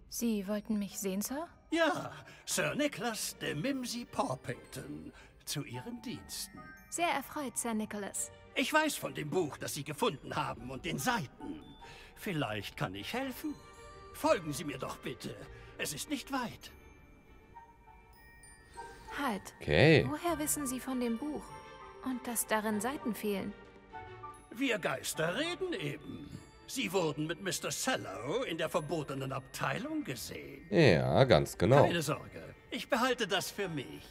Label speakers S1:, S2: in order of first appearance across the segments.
S1: Sie wollten mich sehen, Sir?
S2: Ja, Sir Nicholas de Mimsy Porpington, zu Ihren Diensten.
S1: Sehr erfreut, Sir Nicholas.
S2: Ich weiß von dem Buch, das Sie gefunden haben und den Seiten. Vielleicht kann ich helfen. Folgen Sie mir doch bitte. Es ist nicht weit.
S1: Halt.
S3: Okay.
S1: Woher wissen Sie von dem Buch? Und dass darin Seiten fehlen?
S2: Wir Geister reden eben. Sie wurden mit Mr. Sallow in der verbotenen Abteilung gesehen.
S3: Ja, ganz genau.
S2: Keine Sorge, ich behalte das für mich.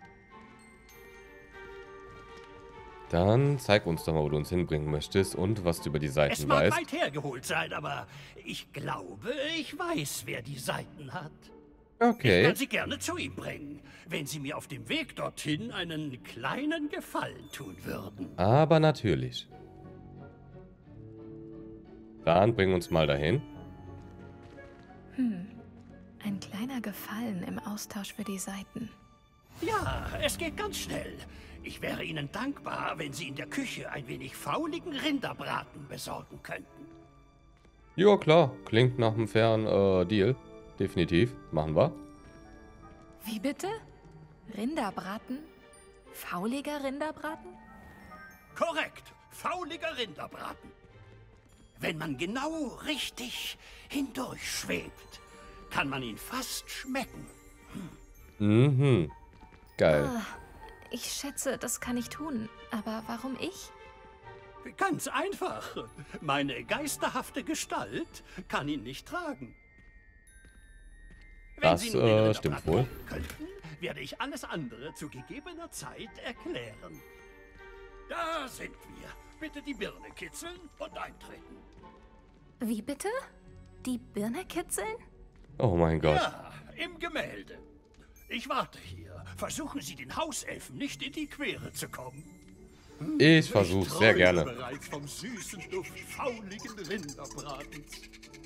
S3: Dann zeig uns doch mal, wo du uns hinbringen möchtest und was du über die
S2: Es
S3: Seiten
S2: mag
S3: weißt.
S2: weit hergeholt sein, aber ich glaube, ich weiß, wer die Seiten hat. Ich
S3: Okay.
S2: kann Sie gerne zu ihm bringen, wenn Sie mir auf dem Weg dorthin einen kleinen Gefallen tun würden.
S3: Aber natürlich. Dann bring uns mal dahin.
S1: Ein kleiner Gefallen im Austausch für die Seiten.
S2: Ja, es geht ganz schnell. Ich wäre Ihnen dankbar, wenn Sie in der Küche ein wenig fauligen Rinderbraten besorgen könnten.
S3: Ja, klar. Klingt nach einem fairen Deal. Definitiv. Machen wir.
S1: Wie bitte? Rinderbraten? Fauliger Rinderbraten?
S2: Korrekt, fauliger Rinderbraten. Wenn man genau richtig hindurchschwebt, kann man ihn fast schmecken.
S3: Mhm. Geil.
S1: Ich schätze, das kann ich tun. Aber warum ich?
S2: Ganz einfach. Meine geisterhafte Gestalt kann ihn nicht tragen. Wenn
S3: Das
S2: Sie nun den Rinderbraten
S3: stimmt wohl.
S2: kochen könnten, werde ich alles andere zu gegebener Zeit erklären. Da sind wir. Bitte die Birne kitzeln und eintreten.
S1: Wie bitte? Die Birne kitzeln?
S3: Oh mein Gott.
S2: Ja, im Gemälde. Ich warte hier. Versuchen Sie den Hauselfen nicht in die Quere zu kommen.
S3: Ich versuch's sehr
S2: träume
S3: gerne.
S2: bereits vom süßen Duft fauligen Rinderbratens.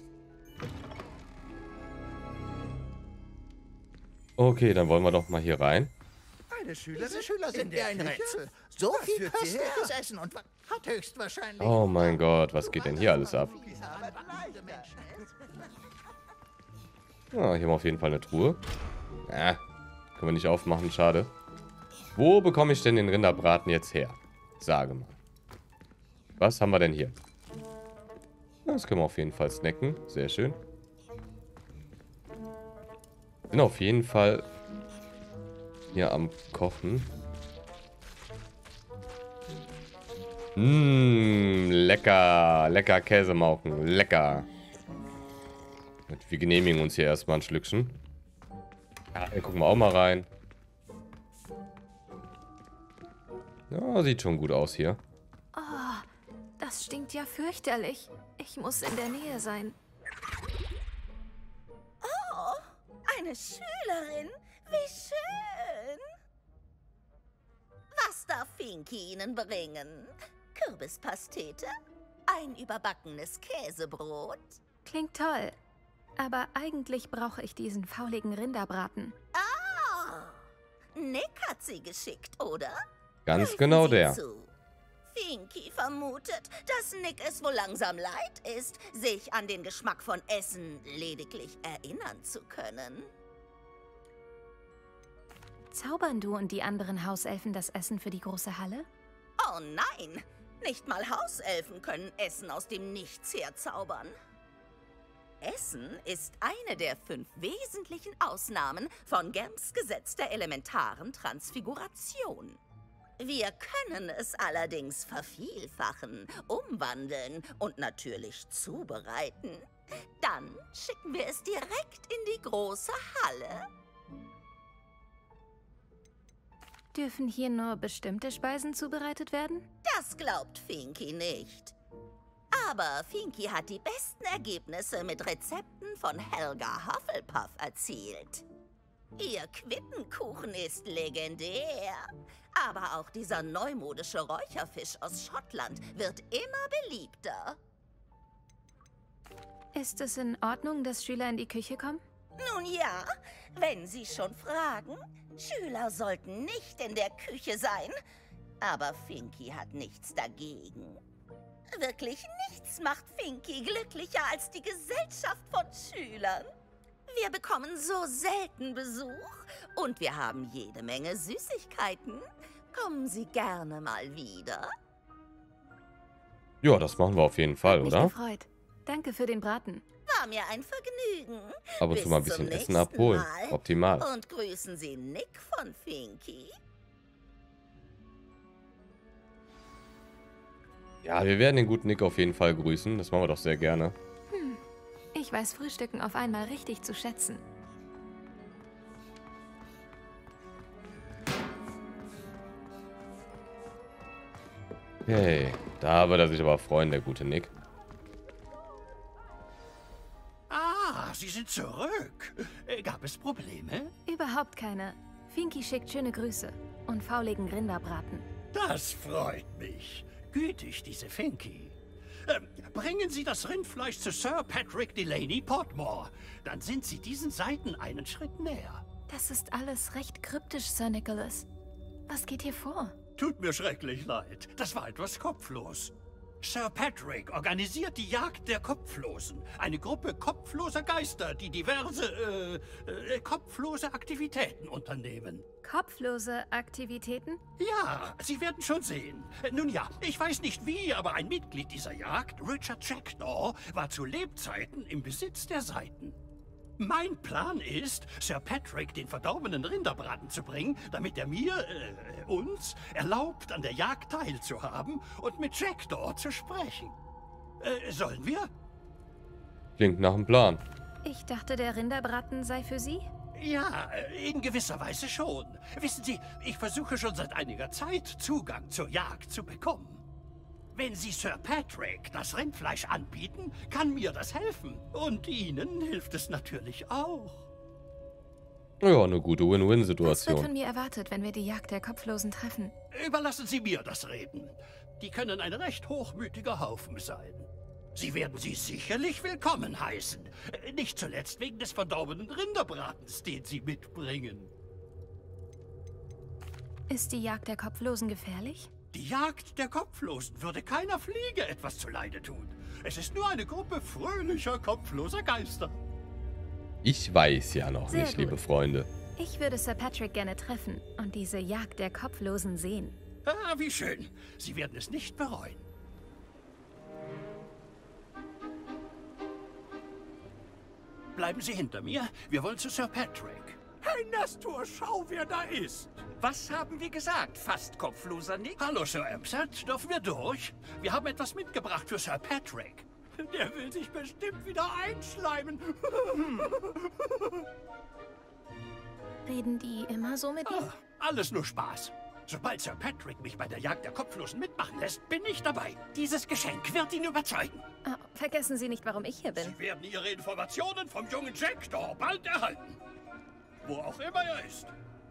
S3: Okay, dann wollen wir doch mal hier rein.
S4: Meine Schüler sind mir ein Rätsel. So viel köstliches Essen und hat höchstwahrscheinlich...
S3: Oh mein Gott, was geht denn hier alles ab? Ah, hier haben wir auf jeden Fall eine Truhe. Können wir nicht aufmachen, schade. Wo bekomme ich denn den Rinderbraten jetzt her? Sage mal. Was haben wir denn hier? Das können wir auf jeden Fall snacken. Sehr schön. Bin auf jeden Fall hier am Kochen. Lecker. Lecker Käsemauken. Lecker. Wir genehmigen uns hier erstmal ein Schlückchen. Ja, hier gucken wir auch mal rein. Ja, sieht schon gut aus hier.
S1: Das stinkt ja fürchterlich. Ich muss in der Nähe sein.
S5: Oh, eine Schülerin? Wie schön! Was darf Finky Ihnen bringen? Kürbispastete? Ein überbackenes Käsebrot?
S1: Klingt toll. Aber eigentlich brauche ich diesen fauligen Rinderbraten.
S5: Ah! Nick hat sie geschickt, oder?
S3: Ganz
S5: Helfen
S3: genau
S5: Sie
S3: der.
S5: zu. Finky vermutet, dass Nick es wohl langsam leid ist, sich an den Geschmack von Essen lediglich erinnern zu können.
S1: Zaubern du und die anderen Hauselfen das Essen für die große Halle?
S5: Oh nein, nicht mal Hauselfen können Essen aus dem Nichts herzaubern. Essen ist eine der 5 wesentlichen Ausnahmen von Gemms Gesetz der elementaren Transfiguration. Wir können es allerdings vervielfachen, umwandeln und natürlich zubereiten. Dann schicken wir es direkt in die große Halle.
S1: Dürfen hier nur bestimmte Speisen zubereitet werden?
S5: Das glaubt Finky nicht. Aber Finky hat die besten Ergebnisse mit Rezepten von Helga Hufflepuff erzielt. Ihr Quittenkuchen ist legendär. Aber auch dieser neumodische Räucherfisch aus Schottland wird immer beliebter.
S1: Ist es in Ordnung, dass Schüler in die Küche kommen?
S5: Nun ja, wenn Sie schon fragen, Schüler sollten nicht in der Küche sein. Aber Finky hat nichts dagegen. Wirklich nichts macht Finky glücklicher als die Gesellschaft von Schülern. Wir bekommen so selten Besuch und wir haben jede Menge Süßigkeiten. Kommen Sie gerne mal wieder.
S3: Ja, das machen wir auf jeden Fall,
S1: Mich
S3: oder?
S1: gefreut. Danke für den Braten.
S5: War mir ein Vergnügen.
S3: Ab und zu mal ein
S5: Bis zum
S3: bisschen Essen
S5: nächsten
S3: abholen.
S5: Mal.
S3: Optimal.
S5: Und grüßen Sie Nick von Finky.
S3: Ja, wir werden den guten Nick auf jeden Fall grüßen. Das machen wir doch sehr gerne.
S1: Ich weiß Frühstücken auf einmal richtig zu schätzen.
S3: Okay, da wird er sich aber freuen, der gute Nick.
S2: Ah, Sie sind zurück. Gab es Probleme?
S1: Überhaupt keine. Finky schickt schöne Grüße und fauligen Rinderbraten.
S2: Das freut mich. Gütig, diese Finky. Bringen Sie das Rindfleisch zu Sir Patrick Delaney Portmore. Dann sind Sie diesen Seiten einen Schritt näher.
S1: Das ist alles recht kryptisch, Sir Nicholas. Was geht hier vor?
S2: Tut mir schrecklich leid. Das war etwas kopflos. Sir Patrick organisiert die Jagd der Kopflosen. Eine Gruppe kopfloser Geister, die diverse, kopflose Aktivitäten unternehmen.
S1: Kopflose Aktivitäten?
S2: Ja, Sie werden schon sehen. Nun ja, ich weiß nicht wie, aber ein Mitglied dieser Jagd, Richard Jackdaw, war zu Lebzeiten im Besitz der Seiten. Mein Plan ist, Sir Patrick den verdorbenen Rinderbraten zu bringen, damit er mir, uns, erlaubt, an der Jagd teilzuhaben und mit Jackdaw zu sprechen. Sollen wir?
S3: Klingt nach einem Plan.
S1: Ich dachte, der Rinderbraten sei für Sie?
S2: Ja, in gewisser Weise schon. Wissen Sie, ich versuche schon seit einiger Zeit, Zugang zur Jagd zu bekommen. Wenn Sie Sir Patrick das Rindfleisch anbieten, kann mir das helfen. Und Ihnen hilft es natürlich auch.
S3: Ja, eine gute
S1: Was wird
S3: Win-Win-Situation.
S1: von mir erwartet, wenn wir die Jagd der Kopflosen treffen?
S2: Überlassen Sie mir das Reden. Die können ein recht hochmütiger Haufen sein. Sie werden Sie sicherlich willkommen heißen. Nicht zuletzt wegen des verdorbenen Rinderbratens, den Sie mitbringen.
S1: Ist die Jagd der Kopflosen gefährlich?
S2: Die Jagd der Kopflosen würde keiner Fliege etwas zuleide tun. Es ist nur eine Gruppe fröhlicher, kopfloser Geister.
S3: Ich weiß ja noch
S1: Sehr
S3: nicht, liebe
S1: gut.
S3: Freunde.
S1: Ich würde Sir Patrick gerne treffen und diese Jagd der Kopflosen sehen.
S2: Ah, wie schön. Sie werden es nicht bereuen. Bleiben Sie hinter mir. Wir wollen zu Sir Patrick.
S6: Hey Nestor, schau, wer da ist. Was haben wir gesagt, fast kopfloser Nick?
S2: Hallo, Sir Amsat. Dürfen wir durch? Wir haben etwas mitgebracht für Sir Patrick.
S6: Der will sich bestimmt wieder einschleimen.
S1: Reden die immer so mit ihm?
S2: Alles nur Spaß. Sobald Sir Patrick mich bei der Jagd der Kopflosen mitmachen lässt, bin ich dabei. Dieses Geschenk wird ihn überzeugen.
S1: Oh, vergessen Sie nicht, warum ich hier bin.
S2: Sie werden Ihre Informationen vom jungen Jackdaw bald erhalten. Wo auch immer er ist.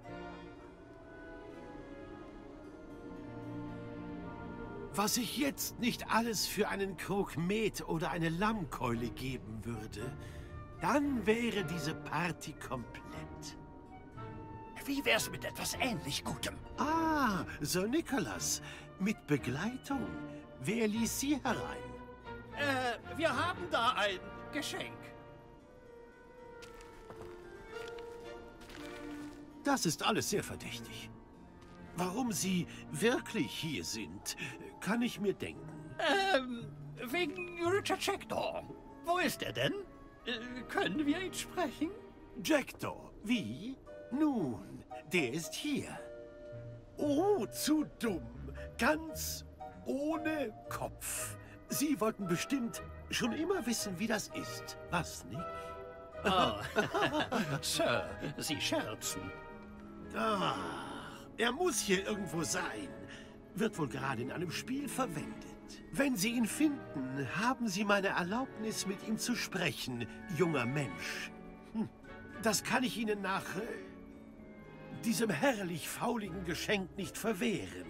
S7: Was ich jetzt nicht alles für einen Krug Met oder eine Lammkeule geben würde, dann wäre diese Party komplett.
S2: Wie wär's mit etwas ähnlich Gutem?
S7: Ah, Sir Nicholas, mit Begleitung. Wer ließ Sie herein?
S2: Wir haben da ein Geschenk.
S7: Das ist alles sehr verdächtig. Warum Sie wirklich hier sind, kann ich mir denken.
S2: Wegen Richard Jackdaw. Wo ist er denn? Können wir ihn sprechen?
S7: Jackdaw, wie? Nun, der ist hier. Oh, zu dumm. Ganz ohne Kopf. Sie wollten bestimmt schon immer wissen, wie das ist. Was, Nick?
S2: Oh. Sir, Sie scherzen.
S7: Ah, er muss hier irgendwo sein. Wird wohl gerade in einem Spiel verwendet. Wenn Sie ihn finden, haben Sie meine Erlaubnis, mit ihm zu sprechen, junger Mensch. Das kann ich Ihnen nach diesem herrlich fauligen Geschenk nicht verwehren.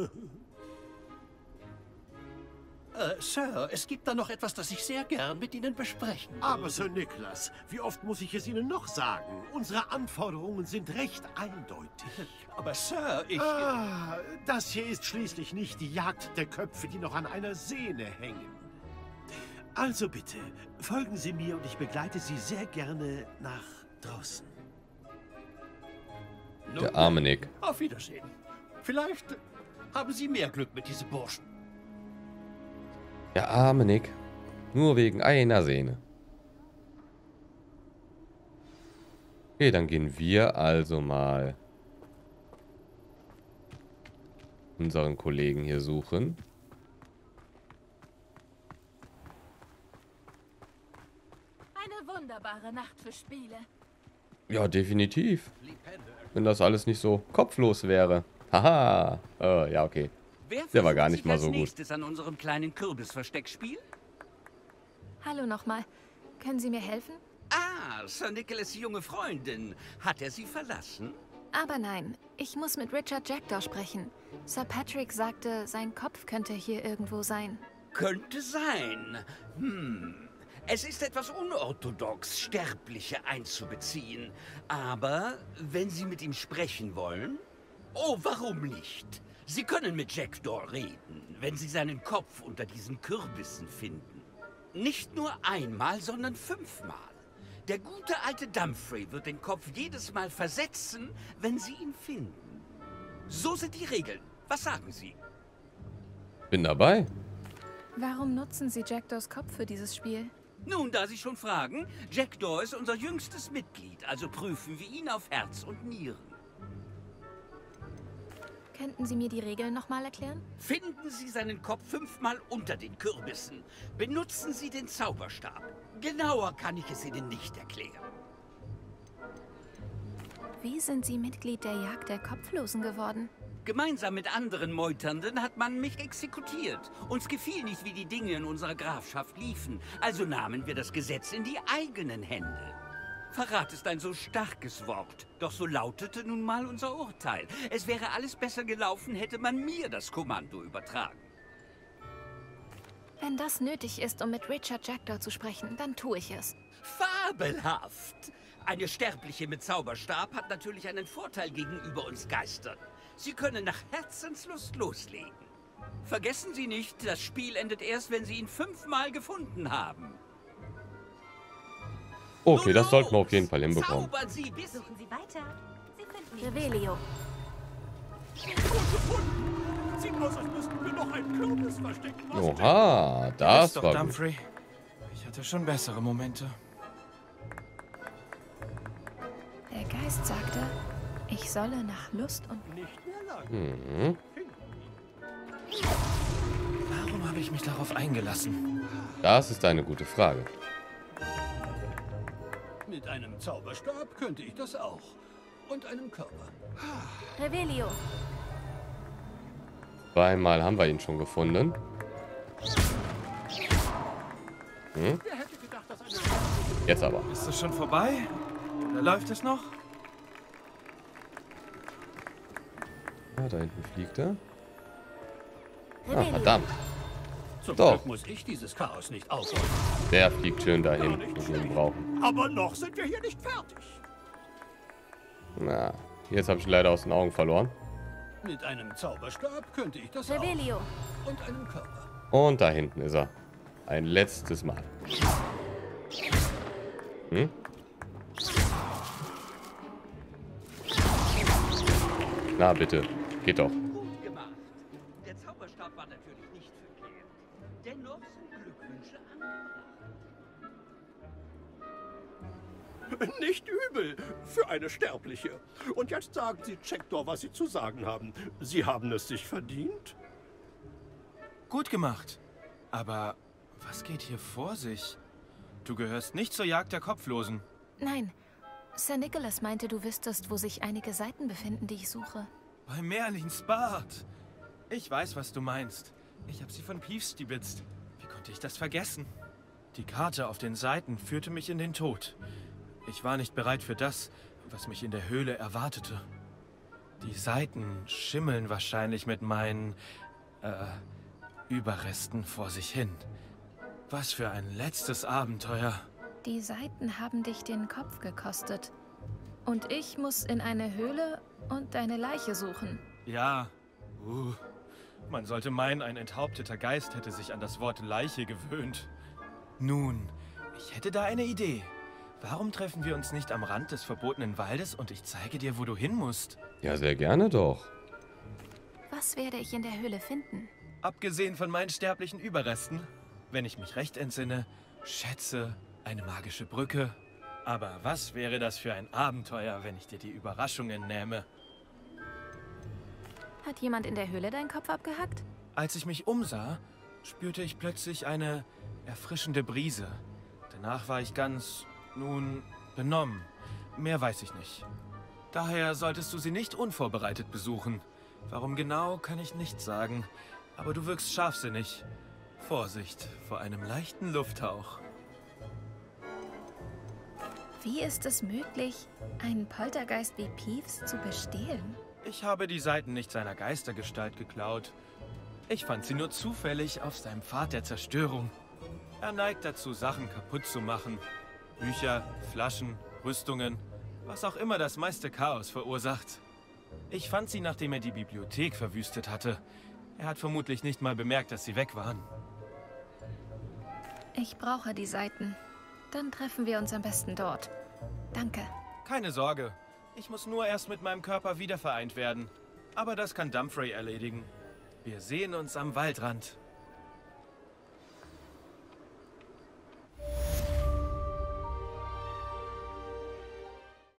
S2: Sir, es gibt da noch etwas, das ich sehr gern mit Ihnen besprechen würde.
S7: Aber Sir Nicholas, wie oft muss ich es Ihnen noch sagen? Unsere Anforderungen sind recht eindeutig.
S2: Aber Sir, ich...
S7: Ah, das hier ist schließlich nicht die Jagd der Köpfe, die noch an einer Sehne hängen. Also bitte, folgen Sie mir und ich begleite Sie sehr gerne nach draußen.
S3: Der arme Nick.
S2: Auf Wiedersehen. Vielleicht haben Sie mehr Glück mit diesem Burschen.
S3: Der arme Nick. Nur wegen einer Sehne. Okay, dann gehen wir also mal unseren Kollegen hier suchen.
S1: Eine wunderbare Nacht für Spiele.
S3: Ja, definitiv. Wenn das alles nicht so kopflos wäre. Haha. Ja, okay. Der war gar nicht mal so gut.
S6: Nächstes an unserem kleinen Kürbisversteckspiel?
S1: Hallo nochmal. Können Sie mir helfen?
S6: Ah, Sir Nicholas' junge Freundin. Hat er sie verlassen?
S1: Aber nein, ich muss mit Richard Jackdaw sprechen. Sir Patrick sagte, sein Kopf könnte hier irgendwo sein.
S6: Könnte sein. Es ist etwas unorthodox, Sterbliche einzubeziehen. Aber wenn Sie mit ihm sprechen wollen... Oh, warum nicht? Sie können mit Jackdaw reden, wenn Sie seinen Kopf unter diesen Kürbissen finden. Nicht nur einmal, sondern 5-mal. Der gute alte Dumfrey wird den Kopf jedes Mal versetzen, wenn Sie ihn finden. So sind die Regeln. Was sagen Sie?
S3: Bin dabei.
S1: Warum nutzen Sie Jackdaws Kopf für dieses Spiel?
S6: Nun, da Sie schon fragen, Jackdaw ist unser jüngstes Mitglied, also prüfen wir ihn auf Herz und Nieren.
S1: Könnten Sie mir die Regeln nochmal erklären?
S6: Finden Sie seinen Kopf 5-mal unter den Kürbissen. Benutzen Sie den Zauberstab. Genauer kann ich es Ihnen nicht erklären.
S1: Wie sind Sie Mitglied der Jagd der Kopflosen geworden?
S6: Gemeinsam mit anderen Meuternden hat man mich exekutiert. Uns gefiel nicht, wie die Dinge in unserer Grafschaft liefen. Also nahmen wir das Gesetz in die eigenen Hände. Verrat ist ein so starkes Wort. Doch so lautete nun mal unser Urteil. Es wäre alles besser gelaufen, hätte man mir das Kommando übertragen.
S1: Wenn das nötig ist, um mit Richard Jackdaw zu sprechen, dann tue ich es.
S6: Fabelhaft! Eine Sterbliche mit Zauberstab hat natürlich einen Vorteil gegenüber uns Geistern. Sie können nach Herzenslust loslegen. Vergessen Sie nicht, das Spiel endet erst, wenn Sie ihn 5-mal gefunden haben.
S3: Okay, das sollten wir auf jeden Fall hinbekommen.
S6: Zaubern Sie bis...
S5: Suchen Sie weiter. Sie finden ihn.
S1: Revelio.
S2: Sieht aus, als müssten wir noch einen Kürbis verstecken.
S3: Oha, das
S8: doch,
S3: war gut.
S8: Dumfrey. Ich hatte schon bessere Momente.
S1: Der Geist sagte, ich solle nach Lust und...
S2: Nicht mehr lang.
S3: Mhm.
S8: Warum habe ich mich darauf eingelassen?
S3: Das ist eine gute Frage.
S2: Mit einem Zauberstab könnte ich das auch. Und einem Körper.
S1: Revelio.
S3: Zweimal haben wir ihn schon gefunden.
S2: Wer hätte gedacht, dass eine...
S3: Jetzt aber.
S8: Ist es schon vorbei? Oder läuft es noch?
S3: Ja, da hinten fliegt er. Ah,
S1: Revelio.
S3: verdammt.
S2: Zum
S3: Doch.
S2: Glück muss ich dieses Chaos nicht aufräumen.
S3: Der fliegt schön dahin,
S2: Gar nicht
S3: wo wir ihn
S2: schlecht.
S3: brauchen.
S2: Aber noch sind wir hier nicht fertig.
S3: Na, jetzt habe ich ihn leider aus den Augen verloren.
S2: Mit einem Zauberstab könnte ich das auch.
S1: Revelio.
S2: Und einem Körper.
S3: Und da hinten ist er. Ein letztes Mal. Hm? Na bitte, geht doch.
S6: Gut gemacht. Der Zauberstab war natürlich nicht verkehrt. Dennoch sind Glückwünsche angebracht.
S2: Nicht übel für eine Sterbliche. Und jetzt sagen Sie Jackdaw, was Sie zu sagen haben. Sie haben es sich verdient?
S8: Gut gemacht. Aber was geht hier vor sich? Du gehörst nicht zur Jagd der Kopflosen.
S1: Nein, Sir Nicholas meinte, du wüsstest, wo sich einige Seiten befinden, die ich suche.
S8: Bei Merlins Bart. Ich weiß, was du meinst. Ich habe sie von Peeves stibitzt. Wie konnte ich das vergessen? Die Karte auf den Seiten führte mich in den Tod. Ich war nicht bereit für das, was mich in der Höhle erwartete. Die Seiten schimmeln wahrscheinlich mit meinen, Überresten vor sich hin. Was für ein letztes Abenteuer.
S1: Die Seiten haben dich den Kopf gekostet. Und ich muss in eine Höhle und deine Leiche suchen.
S8: Ja. Man sollte meinen, ein enthaupteter Geist hätte sich an das Wort Leiche gewöhnt. Nun, ich hätte da eine Idee. Warum treffen wir uns nicht am Rand des verbotenen Waldes und ich zeige dir, wo du hin musst?
S3: Ja, sehr gerne doch.
S1: Was werde ich in der Höhle finden?
S8: Abgesehen von meinen sterblichen Überresten, wenn ich mich recht entsinne, Schätze, eine magische Brücke. Aber was wäre das für ein Abenteuer, wenn ich dir die Überraschungen nähme?
S1: Hat jemand in der Höhle deinen Kopf abgehackt?
S8: Als ich mich umsah, spürte ich plötzlich eine erfrischende Brise. Danach war ich ganz, nun, benommen. Mehr weiß ich nicht. Daher solltest du sie nicht unvorbereitet besuchen. Warum genau, kann ich nicht sagen. Aber du wirkst scharfsinnig. Vorsicht vor einem leichten Lufthauch.
S1: Wie ist es möglich, einen Poltergeist wie Peeves zu bestehlen?
S8: Ich habe die Seiten nicht seiner Geistergestalt geklaut. Ich fand sie nur zufällig auf seinem Pfad der Zerstörung. Er neigt dazu, Sachen kaputt zu machen. Bücher, Flaschen, Rüstungen, was auch immer das meiste Chaos verursacht. Ich fand sie, nachdem er die Bibliothek verwüstet hatte. Er hat vermutlich nicht mal bemerkt, dass sie weg waren.
S1: Ich brauche die Seiten. Dann treffen wir uns am besten dort. Danke.
S8: Keine Sorge. Ich muss nur erst mit meinem Körper wiedervereint werden. Aber das kann Dumfrey erledigen. Wir sehen uns am Waldrand.